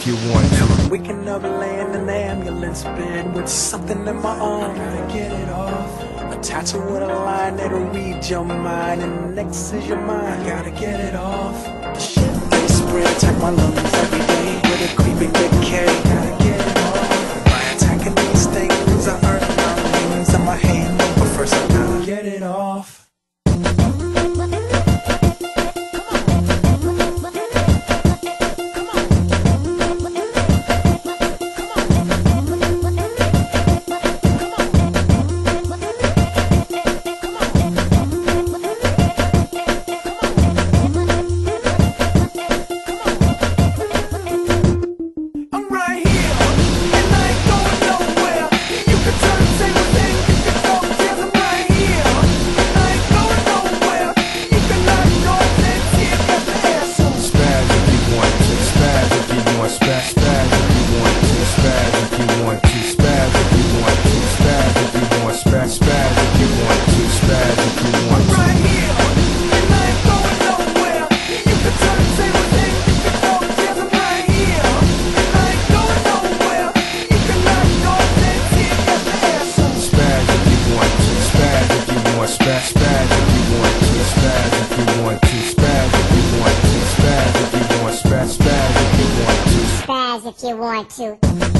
you want to. Waking up laying in an ambulance bed with something in my arm. I gotta get it off. Attach it with a line that'll read your mind, and next is your mind. I gotta get it off. The shit they spray attack my lungs every day with a creeping decay. Gotta get it off. By attacking these things, I earn my wings on my hand. But first I gotta get it off. If you want to.